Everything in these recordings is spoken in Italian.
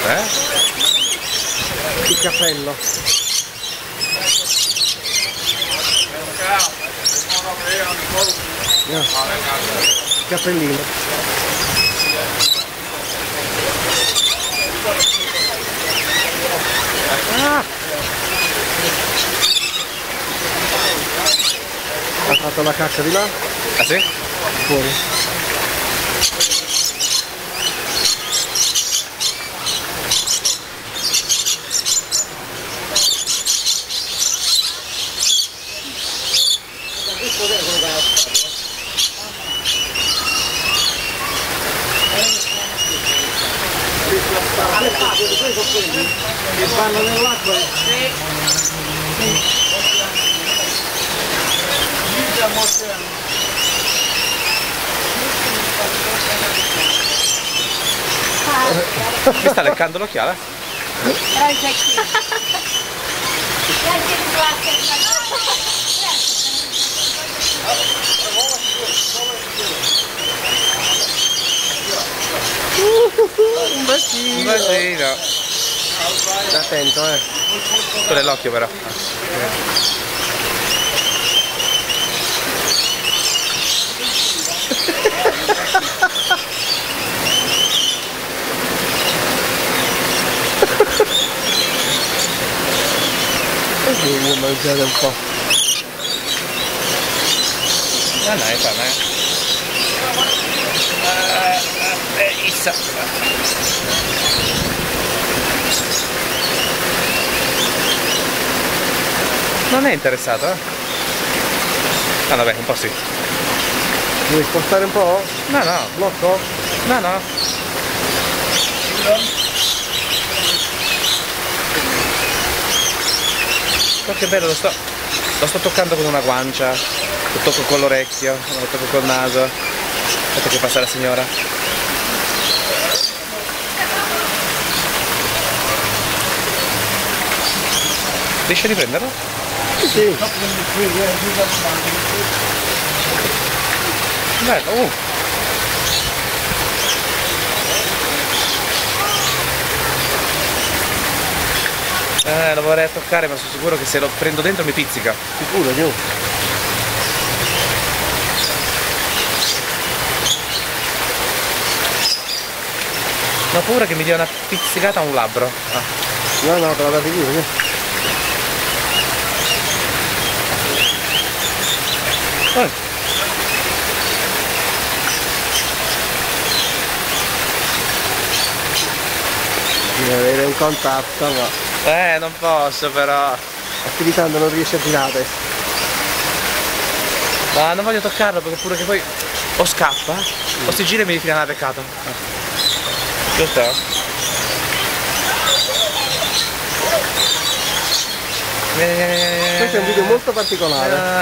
Il cappello. No. Il cappellino. Ah! Ha fatto la cacca di là? Ah sì? Fuori. Che fanno nell'acqua? Mi sta leccando l'occhiale? Un bacino. Un bacino. Attento, Quello è l'occhio però. Devo mangiare un po'. No, no, è fame. Issa. Non è interessato, eh? Ah vabbè, un po' sì. Vuoi spostare un po'? No, no. Blocco? No, no. Oh, che bello, lo sto toccando con una guancia, lo tocco con l'orecchio, lo tocco col naso. Aspetta che passa la signora. Riesci a riprenderlo? Sì. Bello, lo vorrei toccare, ma sono sicuro che se lo prendo dentro mi pizzica. Sicuro, giù. Ho paura che mi dia una pizzicata a un labbro. Ah. No, no, te la date giù, Devi avere un contatto, ma Non posso però. attivitando non riesci a tirare. Ma non voglio toccarlo perché pure che poi o scappa o si gira e mi rifila una peccata. Giusto? Questo è un video molto particolare.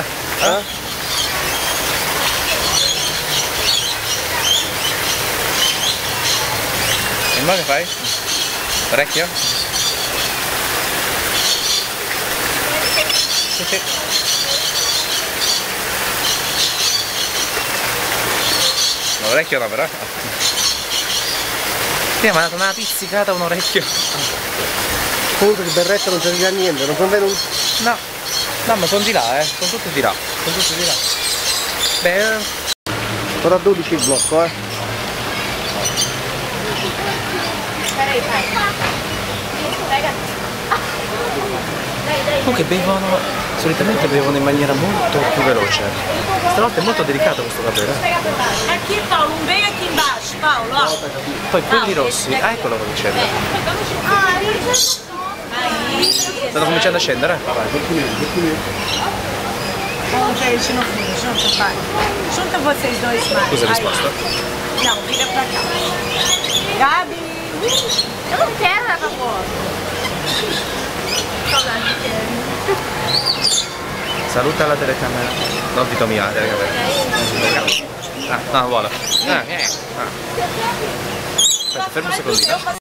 E ma che fai? Orecchio? Sì, sì. L'orecchio no però. Mi ha dato una pizzicata a un orecchio. Comunque il berretto non serve a niente, non conviene un... No, no, ma sono di là, sono tutti di là. Sono tutti di là. Beh. Ora a 12 il blocco, Comunque bevono, solitamente bevono in maniera molto più veloce. Stavolta è molto delicato questo capello. Aqui, Paulo, um bem aqui embaixo, Paulo, ó. Poi quelli rossi, eccolo come scende. Stanno cominciando a scendere? Vamos ver eles no fim, junta, pai. Junta vocês dois mais. Scusa, risposta. Não, vira pra cá. Gabi! Eu não quero essa foto. Saluta la telecamera. Non dito mia, la telecamera. Ah, no, vuole. Aspetta, fermo un secondino.